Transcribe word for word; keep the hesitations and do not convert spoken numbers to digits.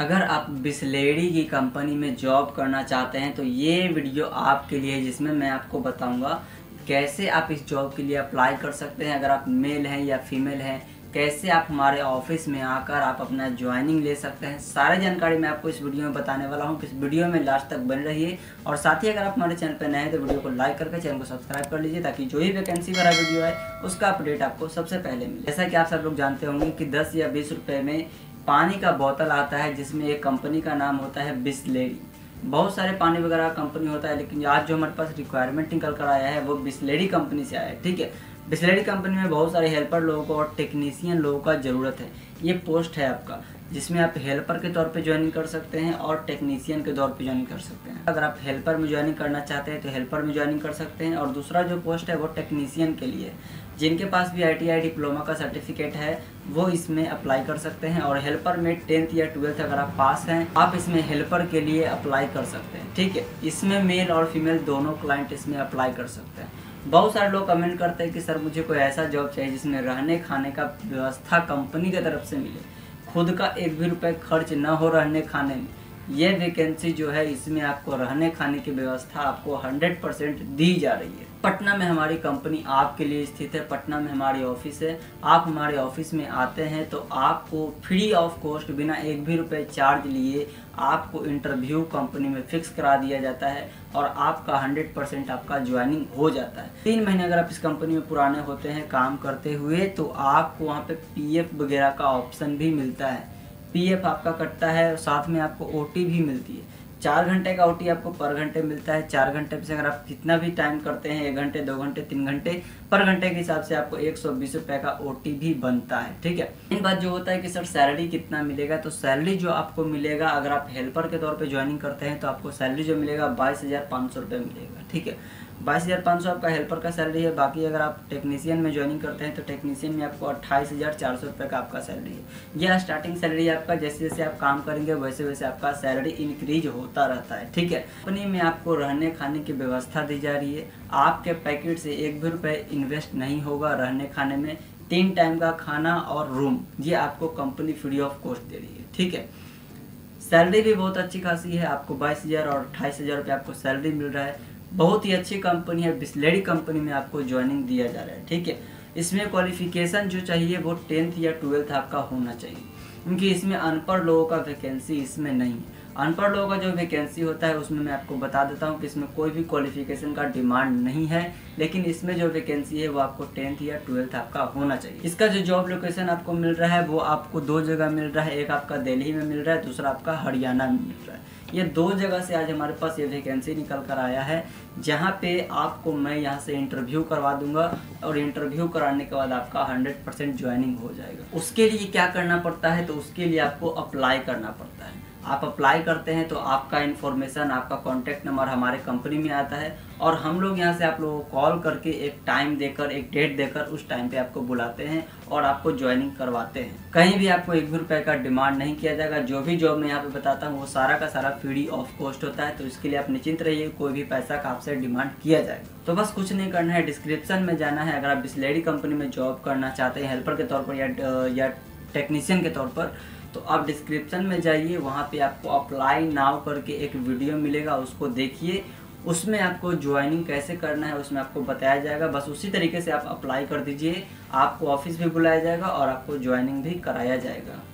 अगर आप बिसलेरी की कंपनी में जॉब करना चाहते हैं तो ये वीडियो आपके लिए है, जिसमें मैं आपको बताऊंगा कैसे आप इस जॉब के लिए अप्लाई कर सकते हैं। अगर आप मेल हैं या फीमेल हैं, कैसे आप हमारे ऑफिस में आकर आप अपना ज्वाइनिंग ले सकते हैं, सारी जानकारी मैं आपको इस वीडियो में बताने वाला हूं। इस वीडियो में लास्ट तक बने रहिए और साथ ही अगर आप हमारे चैनल पर नए हैं तो वीडियो को लाइक करके चैनल को सब्सक्राइब कर लीजिए, ताकि जो ही वैकेंसी भरा वीडियो है उसका अपडेट आपको सबसे पहले मिले। जैसा कि आप सब लोग जानते होंगे कि दस या बीस रुपये में पानी का बोतल आता है, जिसमें एक कंपनी का नाम होता है बिसलेरी। बहुत सारे पानी वगैरह का कंपनी होता है, लेकिन आज जो हमारे पास रिक्वायरमेंट निकल कर आया है वो बिसलेरी कंपनी से आया है। ठीक है, बिसलेरी कंपनी में बहुत सारे हेल्पर लोगों को और टेक्नीशियन लोगों का ज़रूरत है। ये पोस्ट है आपका, जिसमें आप हेल्पर के तौर पे ज्वाइनिंग कर सकते हैं और टेक्नीशियन के तौर पे ज्वाइनिंग कर सकते हैं। अगर आप हेल्पर में ज्वाइनिंग करना चाहते हैं तो हेल्पर में ज्वाइनिंग कर सकते हैं, और दूसरा जो पोस्ट है वो टेक्नीशियन के लिए, जिनके पास भी आई टी आई डिप्लोमा का सर्टिफिकेट है वो इसमें अप्लाई कर सकते हैं। और हेल्पर में टेंथ या ट्वेल्थ अगर आप पास हैं, आप इसमें हेल्पर के लिए अप्लाई कर सकते हैं। ठीक है, इसमें मेल और फीमेल दोनों क्लाइंट इसमें अप्लाई कर सकते हैं। बहुत सारे लोग कमेंट करते हैं कि सर मुझे कोई ऐसा जॉब चाहिए जिसमें रहने खाने का व्यवस्था कंपनी की तरफ से मिले, खुद का एक भी रुपये खर्च ना हो रहने खाने में। ये वैकेंसी जो है इसमें आपको रहने खाने की व्यवस्था आपको हंड्रेड परसेंट दी जा रही है। पटना में हमारी कंपनी आपके लिए स्थित है, पटना में हमारी ऑफिस है। आप हमारे ऑफिस में आते हैं तो आपको फ्री ऑफ कॉस्ट, बिना एक भी रुपये चार्ज लिए आपको इंटरव्यू कंपनी में फिक्स करा दिया जाता है और आपका हंड्रेड परसेंट आपका ज्वाइनिंग हो जाता है। तीन महीने अगर आप इस कंपनी में पुराने होते हैं काम करते हुए तो आपको वहाँ पे पी एफ वगैरह का ऑप्शन भी मिलता है। पी एफ आपका कटता है और साथ में आपको ओ टी भी मिलती है। चार घंटे का ओ टी आपको पर घंटे मिलता है। चार घंटे से अगर आप कितना भी टाइम करते हैं, एक घंटे दो घंटे तीन घंटे, पर घंटे के हिसाब से आपको एक सौ बीस रुपये का ओ टी भी बनता है। ठीक है, इन बात जो होता है कि सर सैलरी कितना मिलेगा, तो सैलरी जो आपको मिलेगा अगर आप हेल्पर के तौर पे ज्वाइनिंग करते हैं तो आपको सैलरी जो मिलेगा बाईस हज़ार पाँच सौ रुपये मिलेगा। ठीक है, बाईस हज़ार पाँच सौ आपका हेल्पर का सैलरी है। बाकी अगर आप टेक्नीशियन में ज्वाइनिंग करते हैं तो टेक्नीशियन में आपको अट्ठाईस हज़ार चार सौ रुपये का आपका सैलरी है। यह स्टार्टिंग सैलरी है आपका। जैसे जैसे आप काम करेंगे वैसे वैसे आपका सैलरी इंक्रीज होता रहता है। ठीक है, कंपनी में आपको रहने खाने की व्यवस्था दी जा रही है। आपके पैकेट से एक भी रुपये इन्वेस्ट नहीं होगा रहने खाने में। तीन टाइम का खाना और रूम ये आपको कंपनी फ्री ऑफ कॉस्ट दे रही है। ठीक है, सैलरी भी बहुत अच्छी खासी है। आपको बाईस हज़ार और अट्ठाईस हज़ार रुपये आपको सैलरी मिल रहा है। बहुत ही अच्छी कंपनी है। बिसलेरी कंपनी में आपको ज्वाइनिंग दिया जा रहा है। ठीक है, इसमें क्वालिफिकेशन जो चाहिए वो टेंथ या ट्वेल्थ आपका होना चाहिए, क्योंकि इसमें अनपढ़ लोगों का वैकेंसी इसमें नहीं है। अनपढ़ लोगों का जो वैकेंसी होता है उसमें मैं आपको बता देता हूँ कि इसमें कोई भी क्वालिफिकेशन का डिमांड नहीं है, लेकिन इसमें जो वैकेंसी है वो आपको टेंथ या ट्वेल्थ आपका होना चाहिए। इसका जो जॉब लोकेशन आपको मिल रहा है वो आपको दो जगह मिल रहा है। एक आपका दिल्ली में मिल रहा है, दूसरा आपका हरियाणा में मिल रहा है। ये दो जगह से आज हमारे पास ये वैकेंसी निकल कर आया है, जहाँ पे आपको मैं यहाँ से इंटरव्यू करवा दूंगा और इंटरव्यू कराने के बाद आपका हंड्रेड परसेंट ज्वाइनिंग हो जाएगा। उसके लिए क्या करना पड़ता है, तो उसके लिए आपको अप्लाई करना पड़ता है। आप अप्लाई करते हैं तो आपका इन्फॉर्मेशन, आपका कॉन्टैक्ट नंबर हमारे कंपनी में आता है और हम लोग यहाँ से आप लोगों को कॉल करके एक टाइम देकर, एक डेट देकर उस टाइम पे आपको बुलाते हैं और आपको ज्वाइनिंग करवाते हैं। कहीं भी आपको एक भी रुपये का डिमांड नहीं किया जाएगा। जो भी जॉब मैं यहाँ पे बताता हूँ वो सारा का सारा फ्री ऑफ कॉस्ट होता है, तो इसके लिए आप निश्चिंत रहिए, कोई भी पैसा का आपसे डिमांड किया जाएगा। तो बस कुछ नहीं करना है, डिस्क्रिप्शन में जाना है। अगर आप बिसलेरी कंपनी में जॉब करना चाहते हैं हेल्पर के तौर पर या, या टेक्नीशियन के तौर पर, तो आप डिस्क्रिप्शन में जाइए, वहाँ पे आपको अप्लाई नाउ करके एक वीडियो मिलेगा, उसको देखिए। उसमें आपको ज्वाइनिंग कैसे करना है उसमें आपको बताया जाएगा। बस उसी तरीके से आप अप्लाई कर दीजिए, आपको ऑफिस भी बुलाया जाएगा और आपको ज्वाइनिंग भी कराया जाएगा।